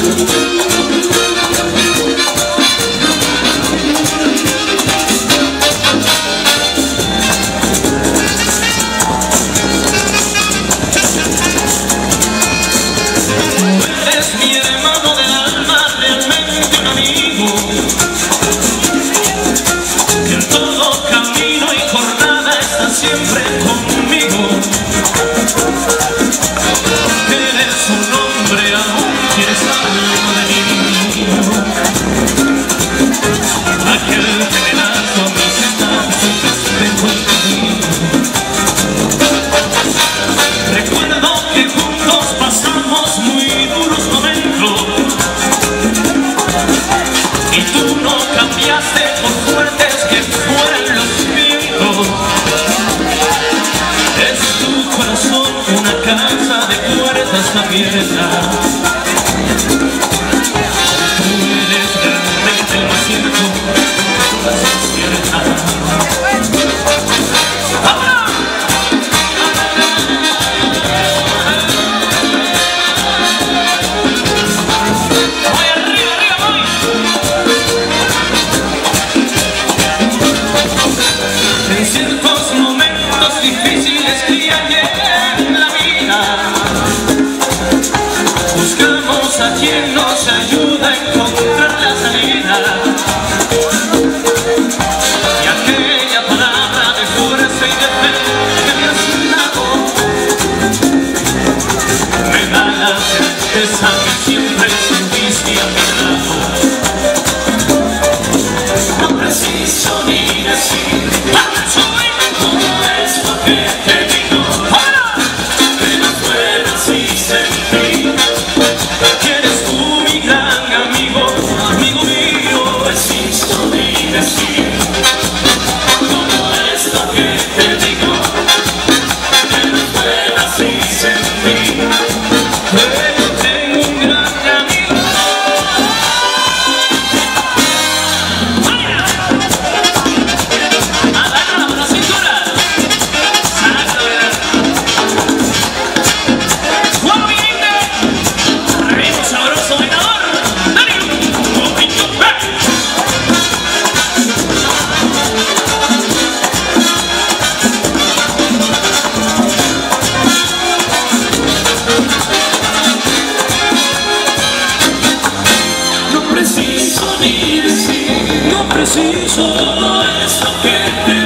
Siempre conmigo, eres un hombre, aún quieres algo de mí. Aquel que me da su amistad, siempre conmigo. Recuerdo que juntos pasamos muy duros momentos, y tú no cambiaste por fuertes que fueran los vientos. Una casa de puertas abiertas. Tú eres realmente el más cierto, todas las ciertas. Voy arriba, arriba, voy. En ciertos momentos difíciles que hay buscamos a quien nos ayuda a encontrar la salida, y aquella palabra de fuerza y de fe que me has dado me da la certeza que siempre estuviste a mi lado. No preciso ni decir cómo es lo que te digo, que no puedo así sentir. No preciso todo esto que te